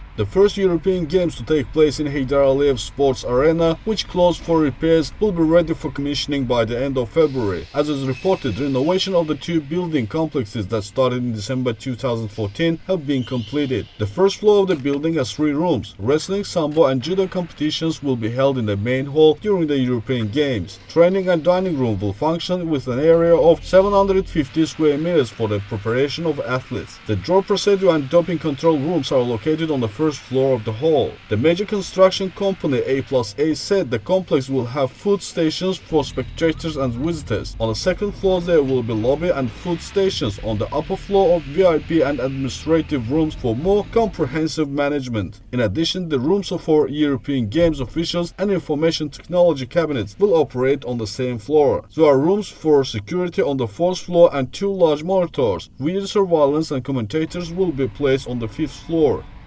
The first European Games to take place in Heydar Aliyev Sports Arena, which closed for repairs, will be ready for commissioning by the end of February. As is reported, renovation of the two building complexes that started in December 2014 have been completed. The first floor of the building has 3 rooms. Wrestling, sambo and judo competitions will be held in the main hall during the European Games. Training and dining room will function with an area of 750 square meters for the preparation of athletes. The draw procedure and doping control rooms are located on the first floor of the hall. The major construction company A+A said the complex will have food stations for spectators and visitors. On the second floor there will be lobby and food stations. On the upper floor of VIP and administrative rooms for more comprehensive management. In addition, the rooms for European Games officials and information technology cabinets will operate on the same floor. There are rooms for security on the 4th floor and 2 large monitors. Video surveillance and commentators will be placed on the 5th floor.